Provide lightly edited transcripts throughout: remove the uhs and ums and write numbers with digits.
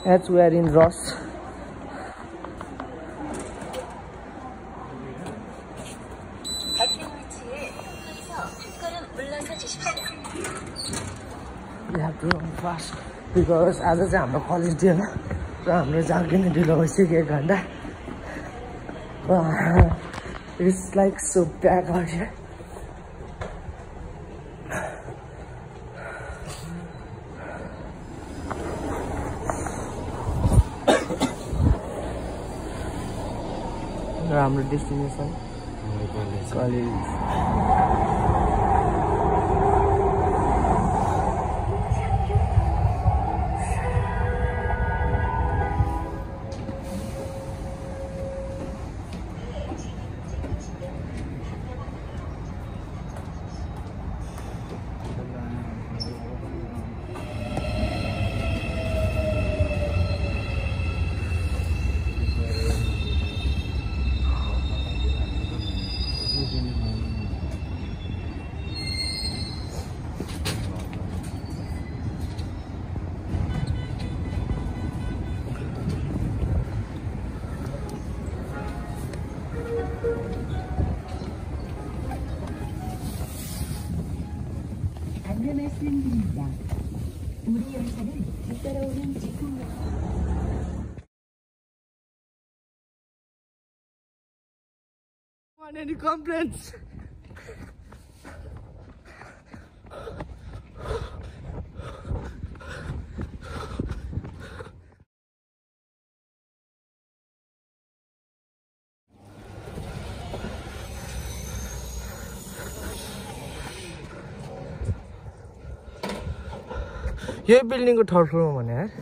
As we are in Ross. We have to run fast because आज चाहिँ हाम्रो college day हो र हाम्रो जागिने ढिलो भइसक्यो 1 घण्टा. It's like so bad out here. हाम्रो डेस्टिनेसन कलेज. 안내 말씀드립니다. 우리 열차는 뒤따라오는 직항. Any complaints? यही बिल्डिङको थर्ड फ्लोरमा भने यार.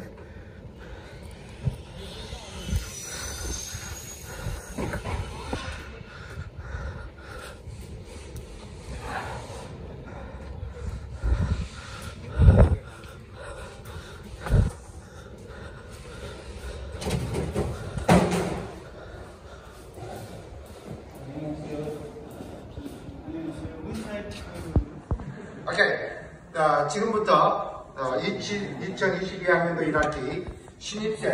오케이. 지금부터 2022학년도 1학기 신입생.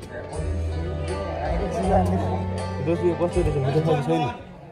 그래서 버스에서 무덤하기 서있네.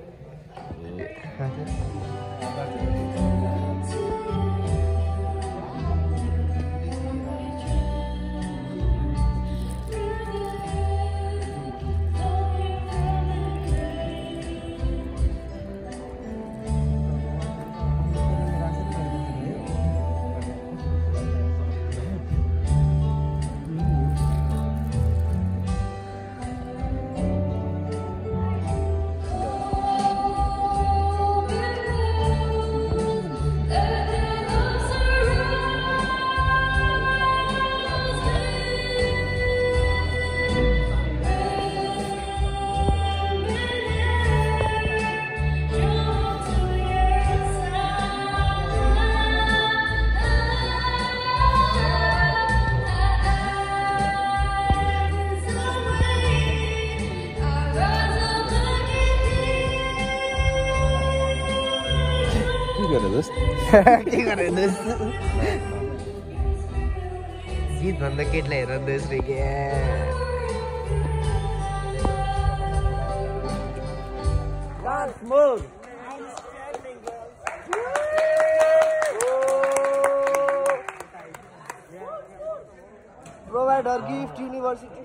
के गरेर गीत भन्दा केटलाई हेर्दैछ रे के. Once more. Provide our gift university.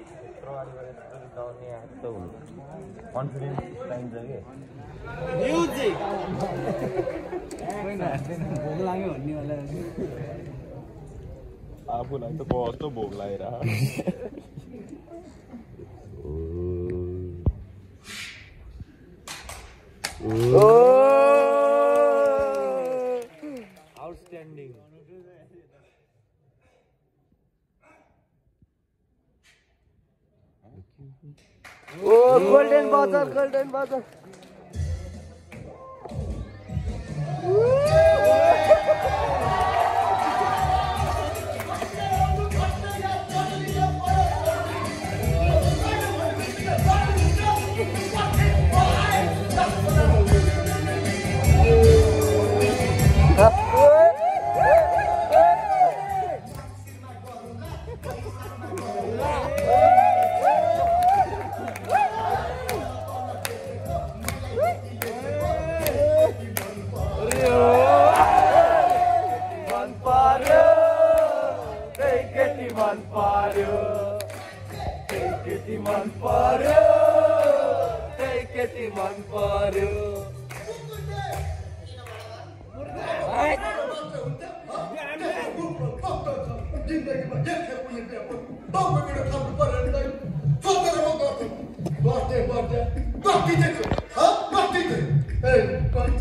Confidence times again. Music. भोग लाग्यो भन्ने होला. आफूलाई त कस्तो भोग लागेर. Outstanding. Oh, golden buzzer, golden buzzer. पर्यो केटी मन पर्यो केटी मन पर्यो जिन्दगीमा जे खेल कुनै बाउको मेरो खानु पर्यो नि सोचेर म गर्छु बस्दै बस्दै कति चाहिँ कति चाहिँ ए कति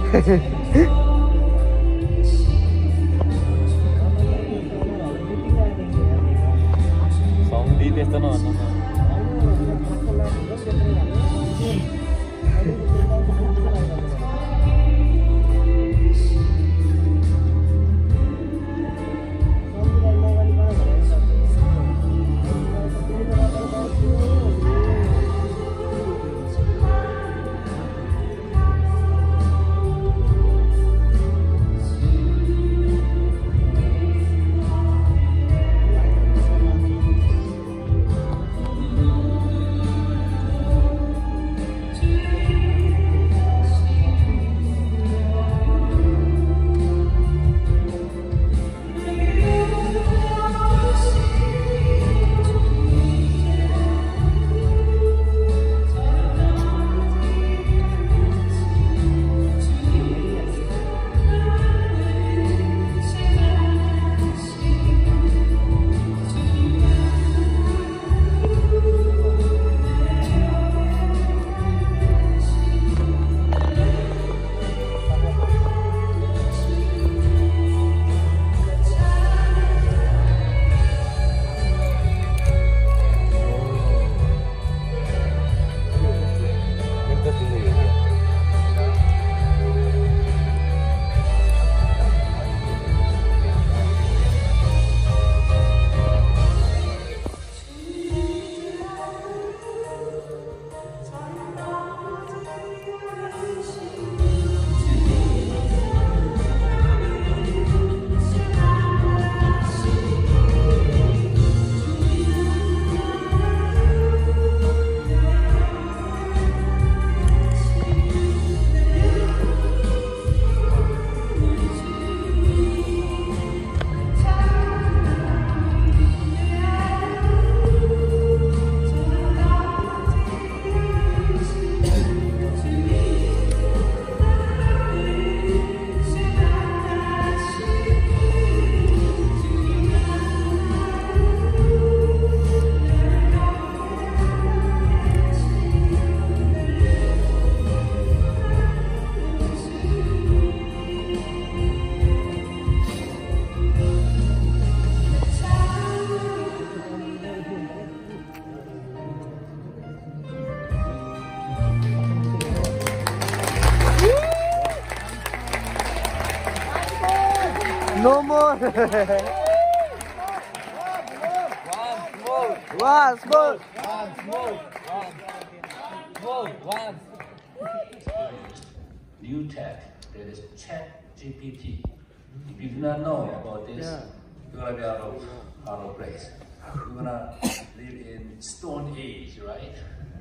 Song di त्यस्तो नभन्नु न No more. New tech, that is ChatGPT. If you do not know about this, you're gonna be out of place. You're gonna live in Stone Age, right?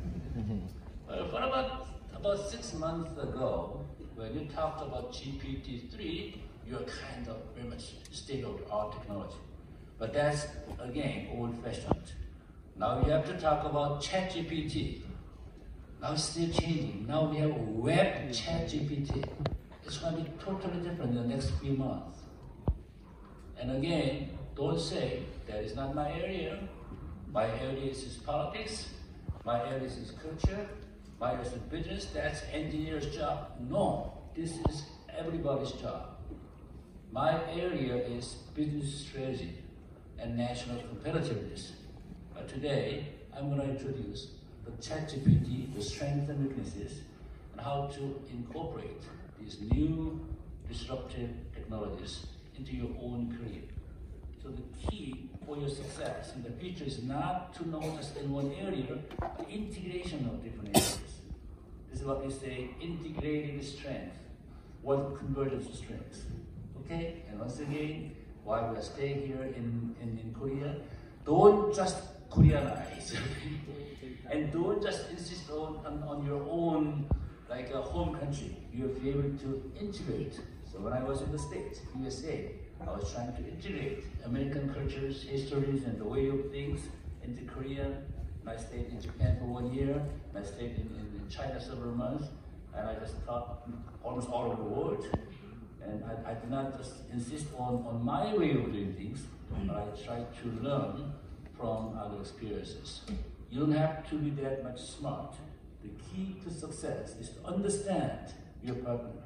But about 6 months ago, when you talked about GPT-3, you're kind of very much state-of-the-art technology. But that's, again, old-fashioned. Now you have to talk about ChatGPT. Now it's still changing. Now we have web ChatGPT. It's going to be totally different in the next few months. And again, don't say that is not my area. My area is politics. My area is culture. My area is business. That's engineer's job. No, this is everybody's job. My area is business strategy and national competitiveness. But today, I'm going to introduce the ChatGPT, the strengths and weaknesses, and how to incorporate these new disruptive technologies into your own career. So the key for your success in the future is not to know just in one area, but integration of different areas. This is what we say, integrating strength, what converges to strengths. Okay, and once again, while we are staying here in Korea, don't just Koreanize, and don't just insist on your own, like a home country. You have to be able to integrate. So when I was in the States, USA, I was trying to integrate American cultures, histories, and the way of things into Korea. And I stayed in Japan for 1 year, and I stayed in China several months, and I just taught almost all over the world. And I did not just insist on my way of doing things, but I tried to learn from other experiences. You don't have to be that much smart. The key to success is to understand your partner,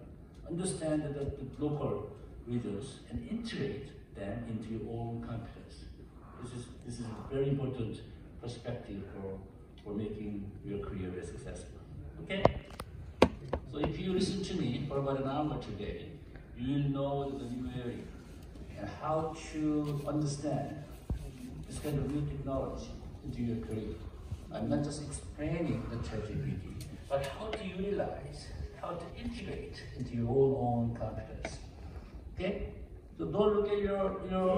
understand the local rhythms and integrate them into your own competence. This is a very important perspective for making your career very successful. Okay? So if you listen to me for about an hour today, you will know the new area and how to understand this kind of new technology into your career. I'm not just explaining the ChatGPT, but how to utilize, how to integrate into your own competence. Okay? So don't look at your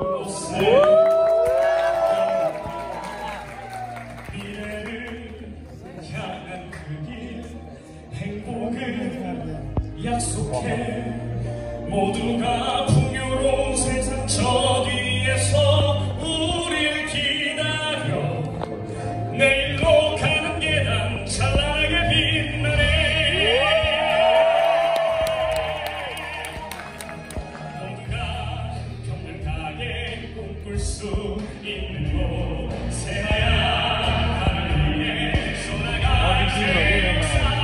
약속해 모두가 풍요로운 세상 저 뒤에서 우릴 기다려 내일로 가는 계단 찬란하게 빛나네 모두가 평등하게 꿈꿀 수 있는 곳 새하얀 하늘 위에 쏟아가는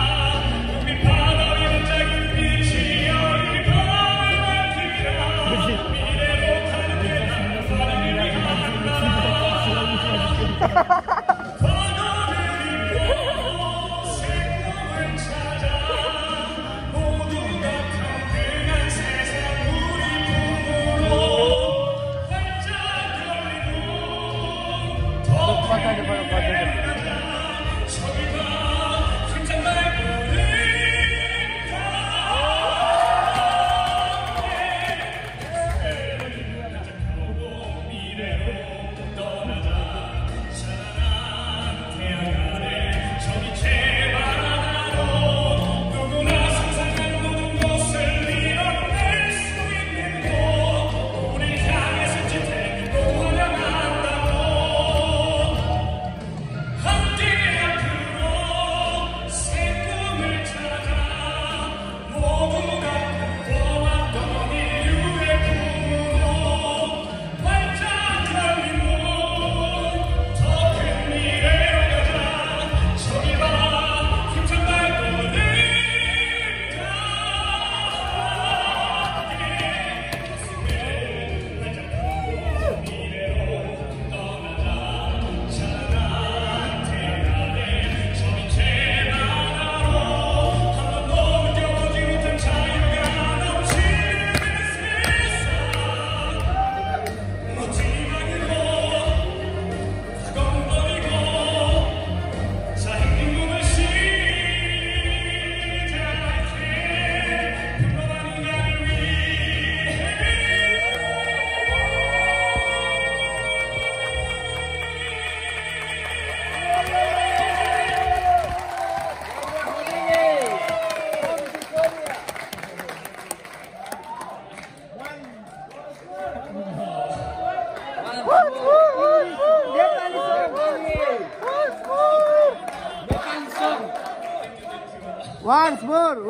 Once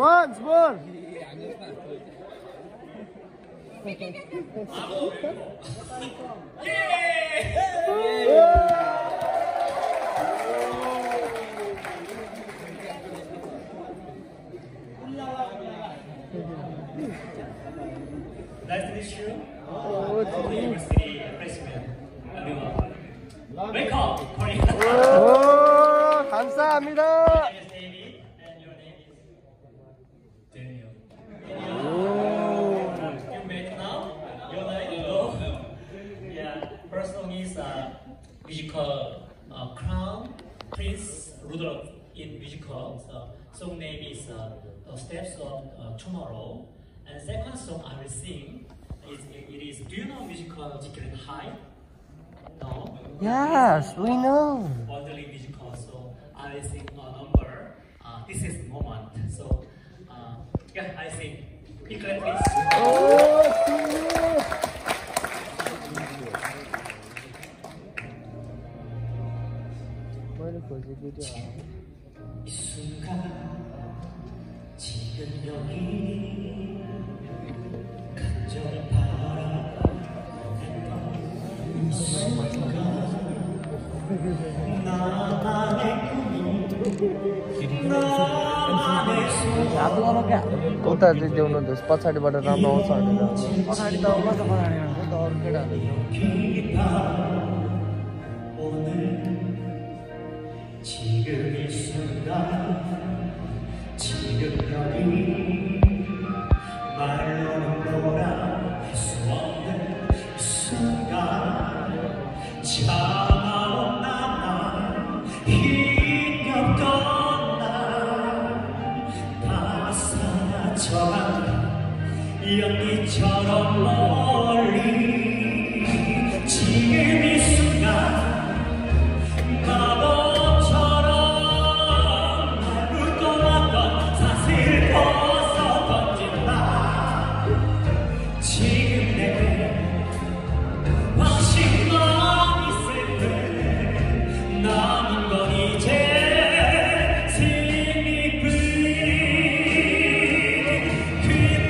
more. Nice to meet you. Geomdan University Freshmen. Welcome, Korea. 감사합니다. Musical Crown Prince Rudolph in musical. Song name is Steps of Tomorrow. And the second song I will sing is do you know musical Jekyll and Hyde? No? Yes, we know. Wonderly musical. So I will sing a number. This is the moment. So yeah, I sing. Big clap, please. 이 순간 지금 여기 간절히 바라보는 이 순간 나만의 꿈이 나만의 हात गर्नु क्या उता चाहिँ देउनु त्यस पछाडिबाट राम्रो आउँछ भनेर पछाडि त कता पछाडि हुन्छ त अरू केटाहरू 지금 이 순간 지금 여기 말로는 뭐라 할 수 없는 순간 참아온 나만 힘겹던 날 다 사라져간 연기처럼 멀리 지금 이 순간 마법처럼 날 묶어놨던 사슬 벗어 던진다 지금 내게 확신만 있을 때 남은 건 이제 승리뿐 그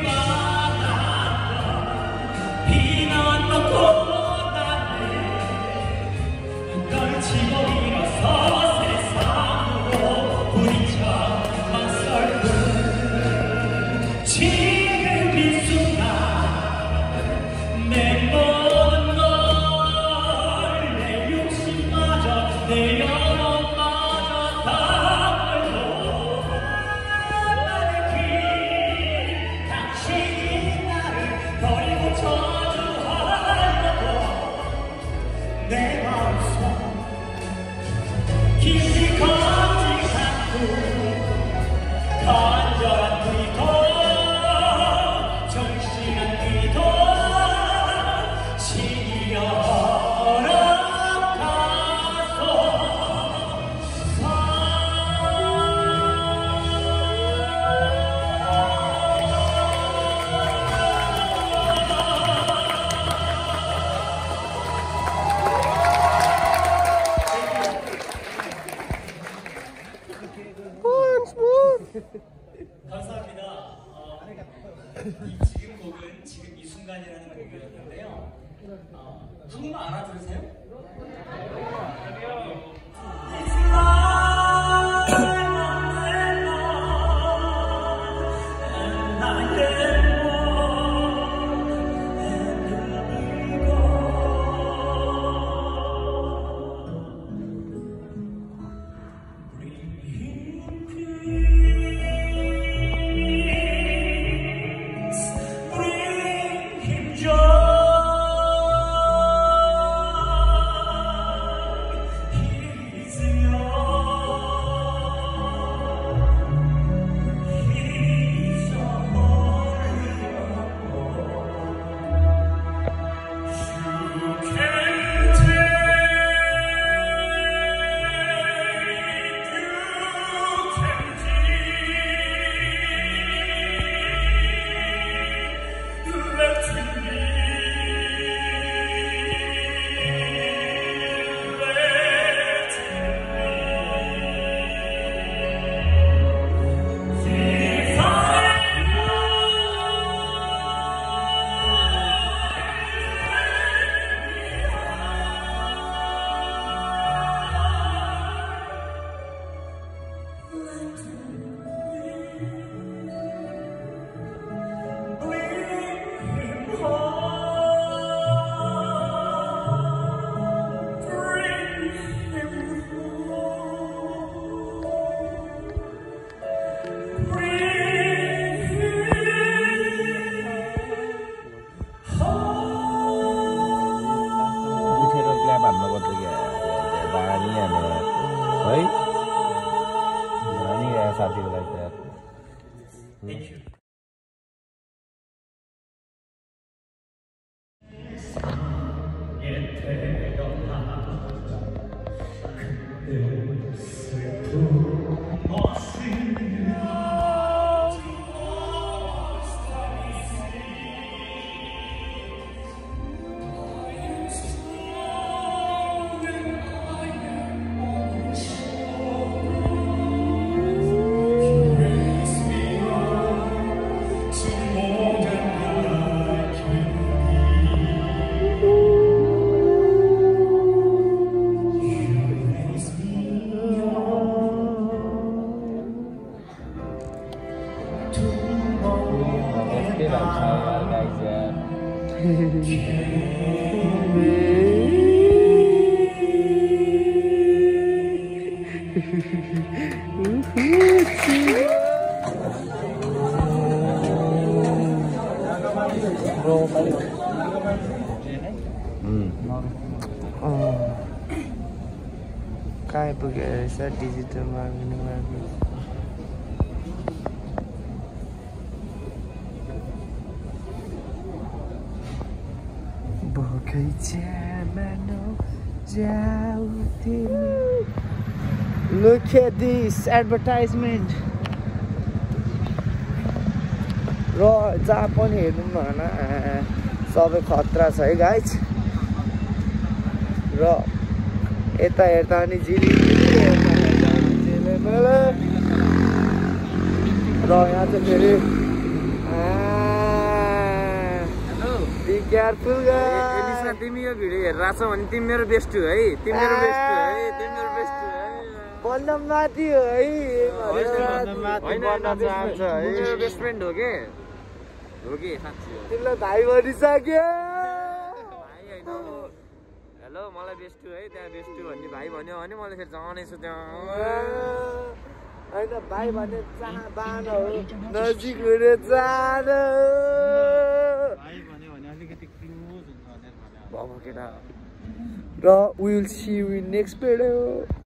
바닥과 비난 놓고 나네 떨치고 일어서 세상으로 부딪혀 맞설 뿐 지금 이 순간 내 모든 걸 내 욕심마저 내 영혼마저 다 걸고 나를 길 당신이 나를 버리고 저주하려고 내 마음속 깊이 간직한 간절한 기도 정신한 기도 신이 허락하소 감사합니다. 지금 곡은 지금 이 순간이라는 곡이었는데요. 한국말 알아들으세요? It's life and I am bring him joy. He's yours. He's a holy you can something like that. Thank you. कहाँ पुग्यो रहेछ digital marketing Look at this advertisement. र जहाँ पनि हेर्नु भएन सबै खतरा छ है गाइज र यता हेर्दा नि र यहाँ चाहिँ फेरि बी केयरफुल गाइस तिमी यो भिडियो हेरिरहेको छौ भने तिमी मेरो बेस्ट हो है तिमी मेरो बेस्ट हो है तिमी मेरो बेस्ट हो है बन्दम माथि हो है मेरो बेस्ट फ्रेन्ड हो के साँच्ची हो तिमीलाई भाइ भनिसक्यो भाइ होइन हेलो मलाई बेस्ट है त्यहाँ बेस्ट भन्ने भाइ भन्यो भने मैले फेरि जाने छु त्यहाँ होइन भाइ भने जहाँ बान हो नजिक हुने जान बाबु केटा र will see you in next video